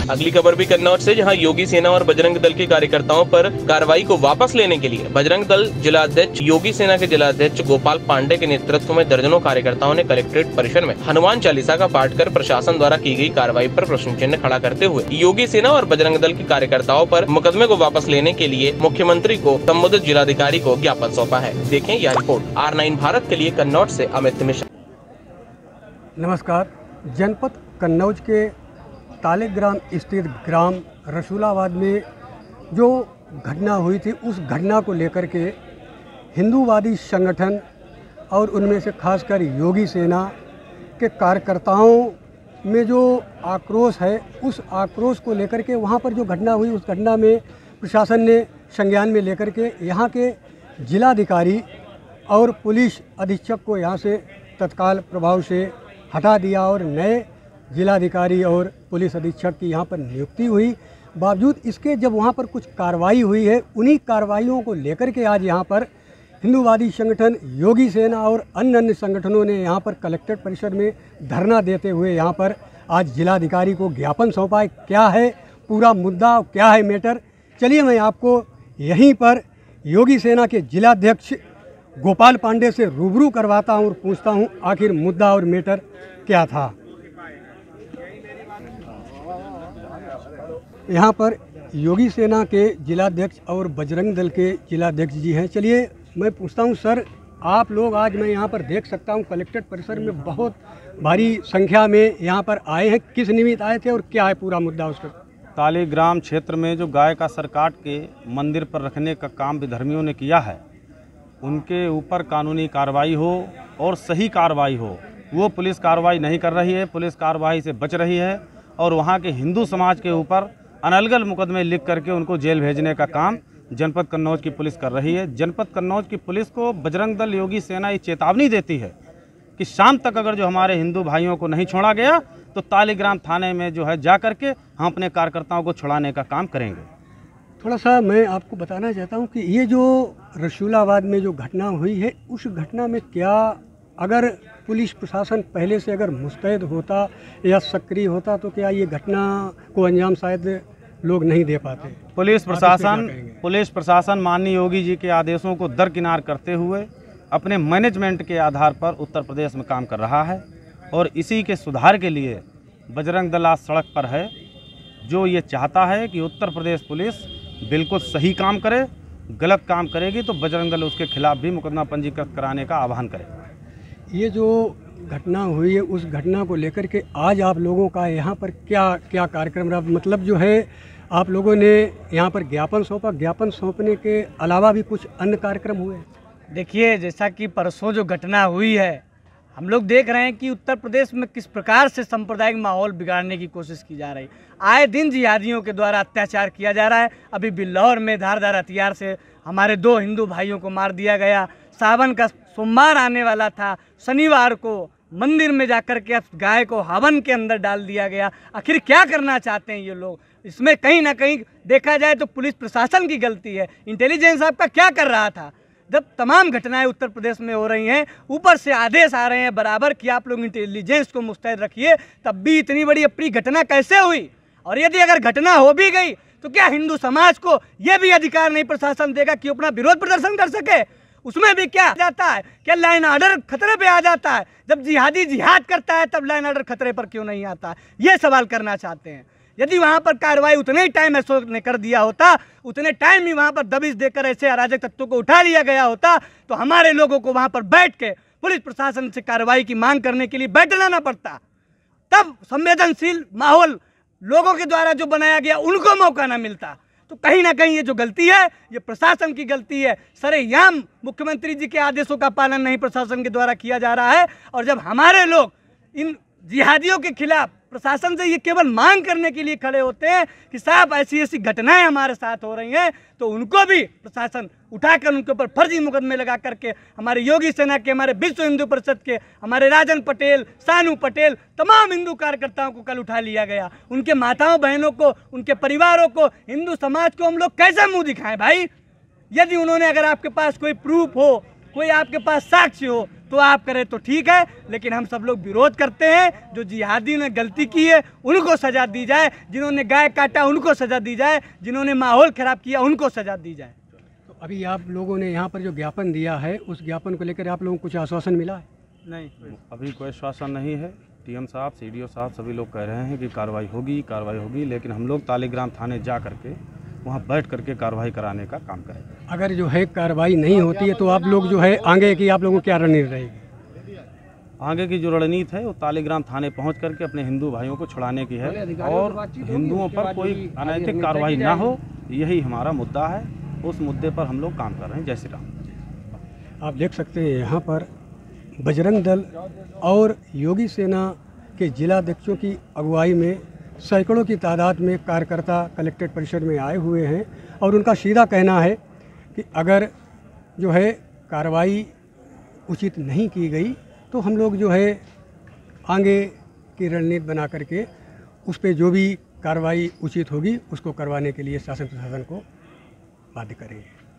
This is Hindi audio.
अगली खबर भी कन्नौज से, जहां योगी सेना और बजरंग दल के कार्यकर्ताओं पर कार्रवाई को वापस लेने के लिए बजरंग दल जिलाध्यक्ष योगी सेना के जिलाध्यक्ष गोपाल पांडे के नेतृत्व में दर्जनों कार्यकर्ताओं ने कलेक्ट्रेट परिसर में हनुमान चालीसा का पाठ कर प्रशासन द्वारा की गई कार्रवाई पर प्रश्न चिन्ह खड़ा करते हुए योगी सेना और बजरंग दल के कार्यकर्ताओं पर मुकदमे को वापस लेने के लिए मुख्यमंत्री को संबंधित जिलाधिकारी को ज्ञापन सौंपा है। देखें यह रिपोर्ट। R9 भारत के लिए कन्नौज से अमित मिश्रा। नमस्कार। जनपद कन्नौज के तालेग्राम स्थित ग्राम रसूलाबाद में जो घटना हुई थी, उस घटना को लेकर के हिंदूवादी संगठन और उनमें से खासकर योगी सेना के कार्यकर्ताओं में जो आक्रोश है, उस आक्रोश को लेकर के वहाँ पर जो घटना हुई, उस घटना में प्रशासन ने संज्ञान में लेकर के यहाँ के जिलाधिकारी और पुलिस अधीक्षक को यहाँ से तत्काल प्रभाव से हटा दिया और नए जिलाधिकारी और पुलिस अधीक्षक की यहाँ पर नियुक्ति हुई। बावजूद इसके जब वहाँ पर कुछ कार्रवाई हुई है, उन्हीं कार्रवाइयों को लेकर के आज यहाँ पर हिंदूवादी संगठन योगी सेना और अन्य संगठनों ने यहाँ पर कलेक्ट्रेट परिसर में धरना देते हुए यहाँ पर आज जिलाधिकारी को ज्ञापन सौंपा है। क्या है पूरा मुद्दा, क्या है मैटर, चलिए मैं आपको यहीं पर योगी सेना के जिलाध्यक्ष गोपाल पांडे से रूबरू करवाता हूं और पूछता हूं आखिर मुद्दा और मैटर क्या था। यहां पर योगी सेना के जिलाध्यक्ष और बजरंग दल के जिलाध्यक्ष जी हैं। चलिए मैं पूछता हूं सर, आप लोग आज मैं यहां पर देख सकता हूं कलेक्ट्रेट परिसर में बहुत भारी संख्या में यहां पर आए हैं, किस निमित्त आए थे और क्या है पूरा मुद्दा उसका? तालेग्राम क्षेत्र में जो गाय का सर काट के मंदिर पर रखने का काम विधर्मियों ने किया है, उनके ऊपर कानूनी कार्रवाई हो और सही कार्रवाई हो। वो पुलिस कार्रवाई नहीं कर रही है, पुलिस कार्रवाई से बच रही है और वहाँ के हिंदू समाज के ऊपर अनलगल मुकदमे लिख करके उनको जेल भेजने का काम जनपद कन्नौज की पुलिस कर रही है। जनपद कन्नौज की पुलिस को बजरंग दल योगी सेना ये चेतावनी देती है कि शाम तक अगर जो हमारे हिंदू भाइयों को नहीं छोड़ा गया तो तालेग्राम थाने में जो है जा करके हम अपने कार्यकर्ताओं को छुड़ाने का काम करेंगे। थोड़ा सा मैं आपको बताना चाहता हूं कि ये जो रसूलाबाद में जो घटना हुई है, उस घटना में क्या अगर पुलिस प्रशासन पहले से अगर मुस्तैद होता या सक्रिय होता तो क्या ये घटना को अंजाम शायद लोग नहीं दे पाते? पुलिस प्रशासन माननीय योगी जी के आदेशों को दरकिनार करते हुए अपने मैनेजमेंट के आधार पर उत्तर प्रदेश में काम कर रहा है और इसी के सुधार के लिए बजरंग दल आज सड़क पर है, जो ये चाहता है कि उत्तर प्रदेश पुलिस बिल्कुल सही काम करे। गलत काम करेगी तो बजरंग दल उसके खिलाफ भी मुकदमा पंजीकृत कराने का आह्वान करेगा। ये जो घटना हुई है, उस घटना को लेकर के आज आप लोगों का यहाँ पर क्या कार्यक्रम रहा? मतलब जो है आप लोगों ने यहाँ पर ज्ञापन सौंपा, ज्ञापन सौंपने के अलावा भी कुछ अन्य कार्यक्रम हुए? देखिए, जैसा कि परसों जो घटना हुई है, हम लोग देख रहे हैं कि उत्तर प्रदेश में किस प्रकार से सांप्रदायिक माहौल बिगाड़ने की कोशिश की जा रही है। आए दिन जिहादियों के द्वारा अत्याचार किया जा रहा है। अभी बिल्लौर में धारदार हथियार से हमारे 2 हिंदू भाइयों को मार दिया गया। सावन का सोमवार आने वाला था, शनिवार को मंदिर में जाकर के गाय को हवन के अंदर डाल दिया गया। आखिर क्या करना चाहते हैं ये लोग? इसमें कहीं ना कहीं देखा जाए तो पुलिस प्रशासन की गलती है। इंटेलिजेंस आपका क्या कर रहा था? जब तमाम घटनाएं उत्तर प्रदेश में हो रही हैं, ऊपर से आदेश आ रहे हैं बराबर कि आप लोग इंटेलिजेंस को मुस्तैद रखिए, तब भी इतनी बड़ी अपनी घटना कैसे हुई? और यदि अगर घटना हो भी गई तो क्या हिंदू समाज को यह भी अधिकार नहीं प्रशासन देगा कि अपना विरोध प्रदर्शन कर सके? उसमें भी क्या जाता है? क्या लाइन ऑर्डर खतरे पे आ जाता है? जब जिहादी जिहाद करता है तब लाइन ऑर्डर खतरे पर क्यों नहीं आता? ये सवाल करना चाहते हैं। यदि वहाँ पर कार्रवाई उतने ही टाइम अशोक ने कर दिया होता, उतने टाइम ही वहाँ पर दबिश देकर ऐसे अराजक तत्वों को उठा लिया गया होता, तो हमारे लोगों को वहाँ पर बैठ के पुलिस प्रशासन से कार्रवाई की मांग करने के लिए बैठना ना पड़ता। तब संवेदनशील माहौल लोगों के द्वारा जो बनाया गया उनको मौका ना मिलता। तो कहीं ना कहीं ये जो गलती है, ये प्रशासन की गलती है। सरेआम मुख्यमंत्री जी के आदेशों का पालन नहीं प्रशासन के द्वारा किया जा रहा है। और जब हमारे लोग इन जिहादियों के खिलाफ प्रशासन से ये केवल मांग करने के लिए खड़े होते हैं कि साहब ऐसी ऐसी घटनाएं हमारे साथ हो रही हैं, तो उनको भी प्रशासन उठाकर उनके ऊपर फर्जी मुकदमे लगा करके हमारे योगी सेना के, हमारे विश्व हिंदू परिषद के, हमारे राजन पटेल, सानू पटेल, तमाम हिंदू कार्यकर्ताओं को कल उठा लिया गया। उनके माताओं बहनों को, उनके परिवारों को, हिंदू समाज को हम लोग कैसे मुंह दिखाएं भाई? यदि उन्होंने, अगर आपके पास कोई प्रूफ हो, कोई आपके पास साक्ष्य हो, तो आप करें तो ठीक है, लेकिन हम सब लोग विरोध करते हैं। जो जिहादियों ने गलती की है उनको सज़ा दी जाए, जिन्होंने गाय काटा उनको सज़ा दी जाए, जिन्होंने माहौल ख़राब किया उनको सज़ा दी जाए। तो अभी आप लोगों ने यहाँ पर जो ज्ञापन दिया है, उस ज्ञापन को लेकर आप लोगों को कुछ आश्वासन मिला है? नहीं, अभी कोई आश्वासन नहीं है। टीएम साहब, सीडीओ साहब सभी लोग कह रहे हैं कि कार्रवाई होगी, लेकिन हम लोग तालीग्राम थाने जा करके वहाँ बैठ करके कार्रवाई कराने का काम करेंगे। अगर जो है कार्रवाई नहीं होती है तो आप लोग जो है आगे की आप लोगों को क्या रणनीति रहेगी? आगे की जो रणनीति है वो तालीग्राम थाने पहुँच करके अपने हिंदू भाइयों को छुड़ाने की है और हिंदुओं पर कोई अनैतिक कार्रवाई ना हो, यही हमारा मुद्दा है। उस मुद्दे पर हम लोग काम कर रहे हैं। जय श्री राम। आप देख सकते हैं यहाँ पर बजरंग दल और योगी सेना के जिलाध्यक्षों की अगुवाई में सैकड़ों की तादाद में कार्यकर्ता कलेक्ट्रेट परिसर में आए हुए हैं और उनका सीधा कहना है कि अगर जो है कार्रवाई उचित नहीं की गई तो हम लोग जो है आगे की रणनीति बना करके उस पर जो भी कार्रवाई उचित होगी उसको करवाने के लिए शासन प्रशासन को बाध्य करेंगे।